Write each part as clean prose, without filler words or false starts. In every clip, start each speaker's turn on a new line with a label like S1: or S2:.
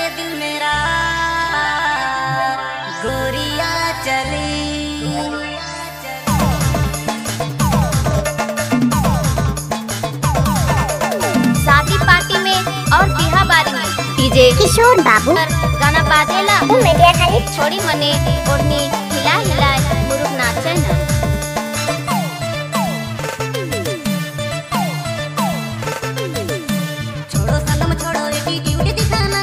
S1: दिल मेरा गोरिया चली।
S2: शादी पार्टी में और बिहा बारी में डीजे
S3: किशोर बाबू
S2: गाना बाजेला
S3: मीडिया खाली
S2: छोड़ी मने ओढ़नी हिला हिला मुरुक नाचे ना।
S1: छोड़ो सनम छोड़ो एटीट्यूड दिखाना,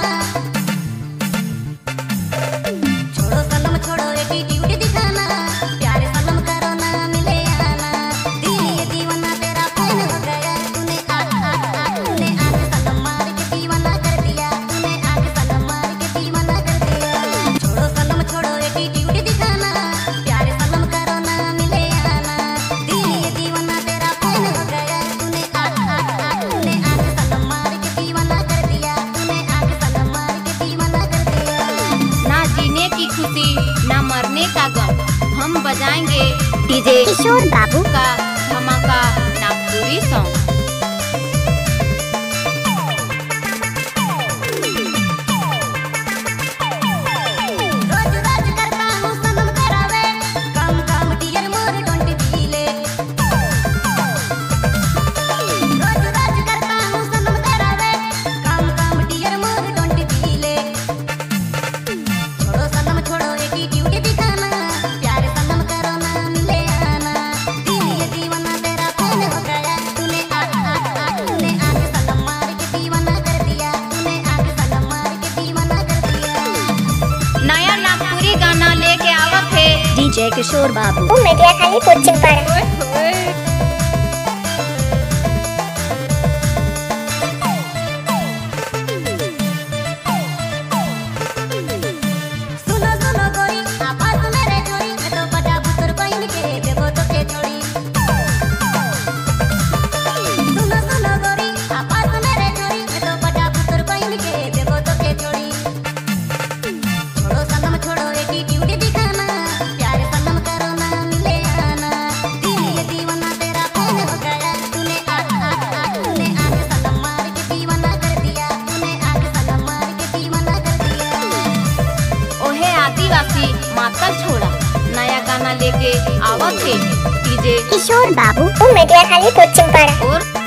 S1: छोड़ो सनम छोड़ो एटीट्यूड दिखाना, प्यार सनम करो ना मिले आना। दिल ये दीवाना तेरा फैन हो गया, तूने आग सनम मार के दीवाना कर दिया, तूने आग सनम मार के दीवाना कर दिया। छोड़ो सनम छोड़ो एटीट्यूड दिखाना, प्यार सनम करो ना मिले आना। दिल ये दीवाना तेरा फैन हो गया, तूने आग सनम मार के दीवाना कर दिया, तूने आग सनम मार के दीवाना कर दिया।
S2: ना जीने की खुशी ना मरने का गम, हम बजाएंगे डीजे
S3: किशोर बाबू
S2: का धमाका नागपुरी सॉन्ग।
S1: रोज रोज करता हूँ सनम करावे, काम काम डियर मोर डोंट बी लेट। रोज रोज करता हूँ सनम करावे, काम काम डियर मोर डोंट बी लेट। छोड़ो सनम छोड़ो एटीट्यूड दिखाना, प्यार सनम करो ना मिले आना। दिल ये दीवाना तेरा फैन हो गया, तूने आग सनम मार के दीवाना कर दिया, तूने आग सनम मार के दीवाना कर दिया।
S2: नया नागपुरी गाना लेके आवत है
S3: डीजे किशोर बाबू मीडिया खाली कोचिंग पर।
S1: सुनो सुनो गोरी आवाज मेरे छोरी, मैं तो बड़ा बुजुर्ग बहन के देवो तो के छोड़ी। सुनो सुनो गोरी आवाज मेरे छोरी, मैं तो बड़ा बुजुर्ग बहन के देवो तो के छोड़ी। छोड़ो सनम छोड़ो एटीट्यूड दिखाना, प्यार सनम करो ना मिले आना। दिल ये दीवाना तेरा फैन हो गया, तूने आग सनम मार के दीवाना कर दिया, तूने आग सनम मार के दीवाना कर दिया।
S2: ओहे आदिवासी मातल छोड़ा नया गाना लेके आवत है डीजे
S3: किशोर बाबू मीडिया खाली कोचिंग पर।
S2: और